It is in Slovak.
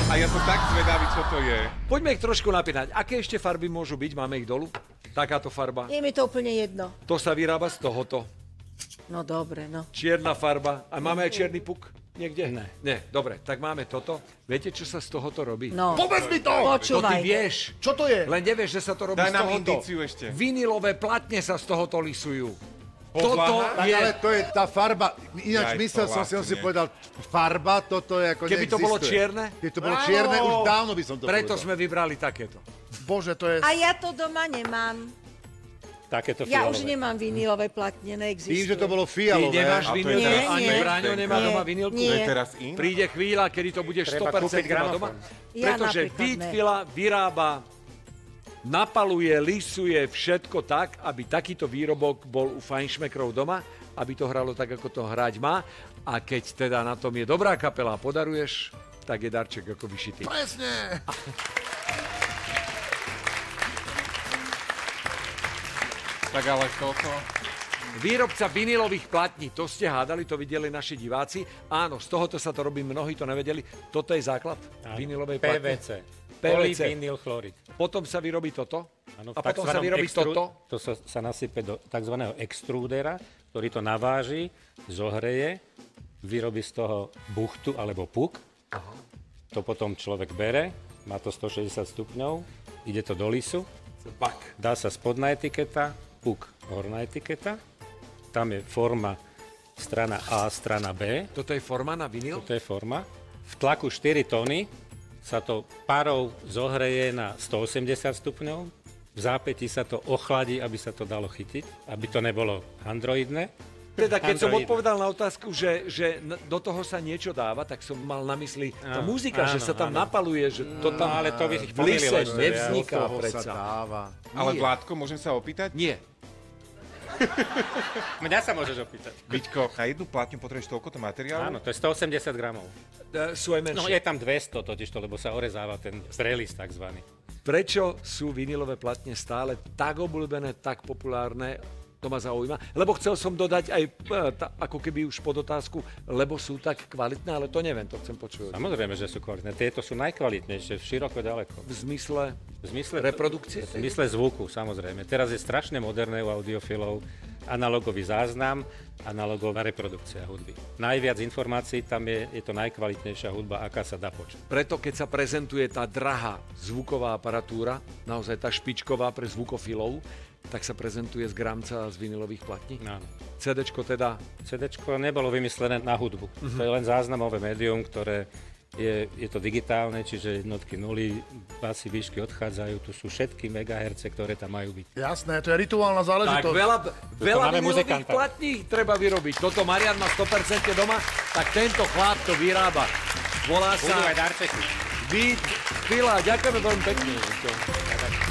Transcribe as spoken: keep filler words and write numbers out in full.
A ja som tak zvedavý, čo to je. Poďme ich trošku napínať. Aké ešte farby môžu byť? Máme ich dolu? Takáto farba. Je mi to úplne jedno. To sa vyrába z tohoto. No dobre, no. Čierna farba. A máme aj čierny puk? Niekde? Ne. Nie, dobre, tak máme toto. Viete, čo sa z tohoto robí? No. Povedz mi to! To Počúvaj. ty vieš. Čo to je? Len nevieš, že sa to robí Daj z nám tohoto. indíciu ešte. Vinilové platne sa z tohoto lisujú. Podlaha? Toto Tak je... ale to je tá farba, ináč Jaj, myslel to som si, on si vlastne. povedal, farba, toto je ako Keby to bolo neexistuje. čierne? Keby to bolo Áno. čierne, už dávno by som to Preto povedal. sme vybrali takéto. Bože, to je... A ja to doma nemám. Takéto Ja fialové. už nemám vinilové platne, neexistuje. Tým, že to bolo Ty fialové. nemáš A to je vinil, teraz ani nie. Braňo nemá Nie. doma vinilku. Nie. To je teraz in? Príde chvíľa, kedy to budeš Treba sto percent kúpiť mať doma. gramofón. Ja Pretože napríklad ne. Beatfila vyrába, napaluje, lisuje všetko tak, aby takýto výrobok bol u fajnšmekrov doma, aby to hralo tak, ako to hrať má. A keď teda na tom je dobrá kapela a podaruješ, tak je darček ako vyšitý. Presne. Tak ale toto... Výrobca vinilových platní, to ste hádali, to videli naši diváci. Áno, z tohoto sa to robí, mnohí to nevedeli. Toto je základ vinilovej pé platne. vé cé. pé vé cé. Polyvinyl chlorid. Potom sa vyrobí toto. Áno, A v potom sa takzvanom vyrobí extru- toto. To sa, sa nasype do tzv. Extrúdera, ktorý to naváži, zohreje, vyrobí z toho buchtu alebo puk. Aha. To potom človek bere, má to stošesťdesiat stupňov, ide to do lisu, Bak. dá sa spodná etiketa, puk horná etiketa, tam je forma strana A, strana B, Toto je forma na vinil? to je forma. V tlaku štyri tony sa to parou zohreje na stoosemdesiat stupňov, v zápäti sa to ochladí, aby sa to dalo chytiť, aby to nebolo androidné. Teda keď som Android. odpovedal na otázku, že, že n- do toho sa niečo dáva, tak som mal na mysli tá Áno, muzika, že áno, sa tam áno. napaluje, že to tam No, ale to by ich v lise pomýlilo ešte, nevzniká Do toho sa predsa. dáva. Ale Nie. Vládko, môžem sa opýtať? Nie. Mňa sa môžeš opýtať. Byťko, na jednu platňu potrebuješ toľkoto materiálu? Áno, to je stoosemdesiat gramov. E, Sú aj No menšie. je tam dvesto totižto, lebo sa orezáva ten prelis takzvaný. Prečo sú vinilové platne stále tak obľúbené, tak populárne? To ma zaujíma. Lebo chcel som dodať aj, e, ta, ako keby už pod otázku, lebo sú tak kvalitné, ale to neviem, to chcem počuť. Samozrejme, že sú kvalitné. Tieto sú najkvalitnejšie, široko ďaleko. V zmysle V zmysle reprodukcie? V zmysle zvuku, samozrejme. Teraz je strašne moderné u audiofilov analogový záznam, analogová reprodukcia hudby. Najviac informácií tam je, je to najkvalitnejšia hudba, aká sa dá počuť. Preto, keď sa prezentuje tá drahá zvuková aparatúra, naozaj tá špičková pre zvukofilov, tak sa prezentuje z gramca a z vinilových platní. Áno. CDčko teda, CDčko nebolo vymyslené na hudbu. Uh-huh. To je len záznamové médium, ktoré je, je to digitálne, čiže jednotky nuly, basy, výšky odchádzajú. Tu sú všetky megaherce, ktoré tam majú byť. Jasné, to je rituálna tak záležitosť. veľa, veľa máme vinilových muzikanta. platní treba vyrobiť. Toto Marian má sto percent doma, tak tento chlap to vyrába. Volá Budú aj sa darčeky. Beat Fila. Ďakujeme veľmi pekne.